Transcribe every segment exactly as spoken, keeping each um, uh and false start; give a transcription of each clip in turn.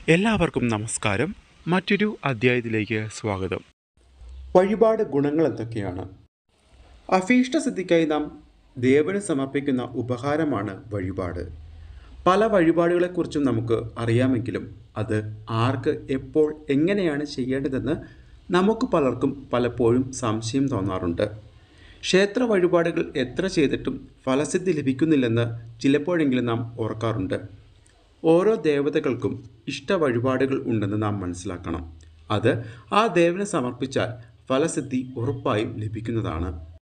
എല്ലാവർക്കും നമസ്കാരം. മറ്റൊരു അധ്യായത്തിലേക്ക് സ്വാഗതം. വഴിപാട് ഗുണങ്ങൾ എന്തൊക്കെയാണ്? അഭീഷ്ടസിദ്ധിക്കായി നാം ദേവന് സമർപ്പിക്കുന്ന ഉപഹാരമാണ് വഴിപാട്. പല വഴിപാടുകളെക്കുറിച്ചും നമുക്ക് അറിയാമെങ്കിലും അത് ആർക്ക് എപ്പോൾ എങ്ങനെയാണ് ചെയ്യേണ്ടതെന്ന് നമുക്ക് പലർക്കും പലപ്പോഴും സംശയം തോന്നാറുണ്ട്. ക്ഷേത്ര വഴിപാടുകൾ എത്ര ചെയ്തിട്ടും ഫലസിദ്ധി ലഭിക്കുന്നില്ലെന്ന് ചിലപ്പോഴെങ്കിലും നാം ഓർക്കാറുണ്ട്. ഓരോ ദേവതകൾക്കും ഇഷ്ട വഴിപാടുകൾ ഉണ്ടെന്ന് നാം മനസ്സിലാക്കണം. അത് ആ ദേവന് സമർപ്പിച്ചാൽ ഫലസിദ്ധി ഉറപ്പായും ലഭിക്കുന്നതാണ്.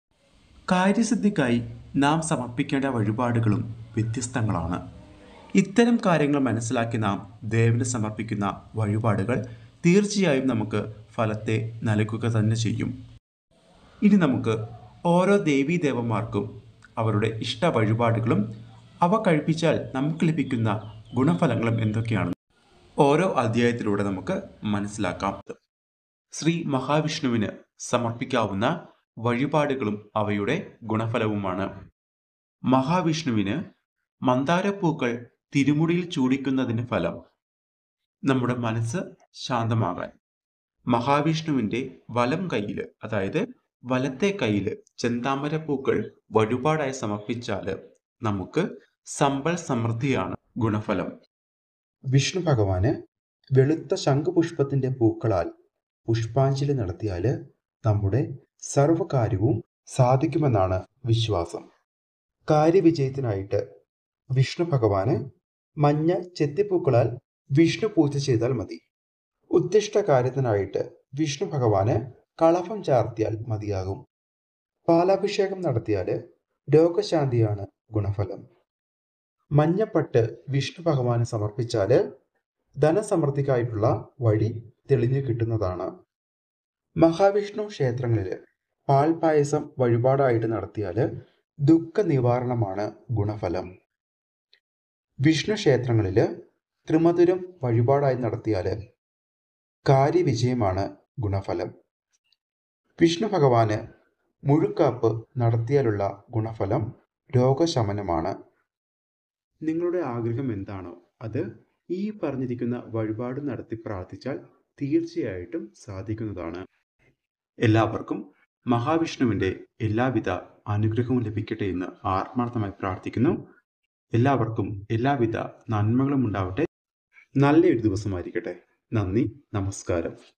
കാര്യസിദ്ധിക്കായി നാം സമർപ്പിക്കേണ്ട വഴിപാടുകളും വ്യത്യസ്തങ്ങളാണ്. ഇത്തരം കാര്യങ്ങൾ മനസ്സിലാക്കി നാം ദേവന് സമർപ്പിക്കുന്ന വഴിപാടുകൾ തീർച്ചയായും നമുക്ക് ഫലത്തെ നൽകുക തന്നെ ചെയ്യും. ഇനി നമുക്ക് ഓരോ ദേവീദേവന്മാർക്കും അവരുടെ ഇഷ്ട വഴിപാടുകളും അവ കഴിപ്പിച്ചാൽ നമുക്ക് ലഭിക്കുന്ന ഗുണഫലങ്ങളും എന്തൊക്കെയാണ് ഓരോ അധ്യായത്തിലൂടെ നമുക്ക് മനസ്സിലാക്കാം. ശ്രീ മഹാവിഷ്ണുവിന് സമർപ്പിക്കാവുന്ന വഴിപാടുകളും അവയുടെ ഗുണഫലവുമാണ്. മഹാവിഷ്ണുവിന് മന്ദാരപ്പൂക്കൾ തിരുമുടിയിൽ ചൂടിക്കുന്നതിന് ഫലം നമ്മുടെ മനസ്സ് ശാന്തമാകാൻ. മഹാവിഷ്ണുവിൻ്റെ വലം കയ്യിൽ, അതായത് വലത്തെ കയ്യിൽ ചെന്താമരപ്പൂക്കൾ വഴിപാടായി സമർപ്പിച്ചാൽ നമുക്ക് സമ്പൽ സമൃദ്ധിയാണ് ഗുണഫലം. വിഷ്ണു ഭഗവാന് വെളുത്ത ശംഖുപുഷ്പത്തിന്റെ പൂക്കളാൽ പുഷ്പാഞ്ജലി നടത്തിയാൽ നമ്മുടെ സർവകാര്യവും സാധിക്കുമെന്നാണ് വിശ്വാസം. കാര്യവിജയത്തിനായിട്ട് വിഷ്ണു ഭഗവാന് മഞ്ഞ ചെത്തിപ്പൂക്കളാൽ വിഷ്ണു പൂജ ചെയ്താൽ മതി. ഉദ്ദിഷ്ട കാര്യത്തിനായിട്ട് വിഷ്ണു ഭഗവാന് കളഭം ചാർത്തിയാൽ മതിയാകും. പാലാഭിഷേകം നടത്തിയാൽ രോഗശാന്തിയാണ് ഗുണഫലം. മഞ്ഞപ്പട്ട് വിഷ്ണു ഭഗവാന് സമർപ്പിച്ചാൽ ധനസമൃദ്ധിക്കായിട്ടുള്ള വഴി തെളിഞ്ഞു കിട്ടുന്നതാണ്. മഹാവിഷ്ണു ക്ഷേത്രങ്ങളിൽ പാൽപായസം വഴിപാടായിട്ട് നടത്തിയാൽ ദുഃഖ നിവാരണമാണ് ഗുണഫലം. വിഷ്ണു ക്ഷേത്രങ്ങളിൽ ത്രിമധുരം വഴിപാടായി നടത്തിയാൽ കാര്യവിജയമാണ് ഗുണഫലം. വിഷ്ണു ഭഗവാന് മുഴുക്കാപ്പ് നടത്തിയാലുള്ള ഗുണഫലം രോഗശമനമാണ്. നിങ്ങളുടെ ആഗ്രഹം എന്താണോ അത് ഈ പറഞ്ഞിരിക്കുന്ന വഴിപാട് നടത്തി പ്രാർത്ഥിച്ചാൽ തീർച്ചയായിട്ടും സാധിക്കുന്നതാണ്. എല്ലാവർക്കും മഹാവിഷ്ണുവിൻ്റെ എല്ലാവിധ അനുഗ്രഹവും ലഭിക്കട്ടെ എന്ന് ആത്മാർത്ഥമായി പ്രാർത്ഥിക്കുന്നു. എല്ലാവർക്കും എല്ലാവിധ നന്മകളും ഉണ്ടാവട്ടെ. നല്ലൊരു ദിവസമായിരിക്കട്ടെ. നന്ദി, നമസ്കാരം.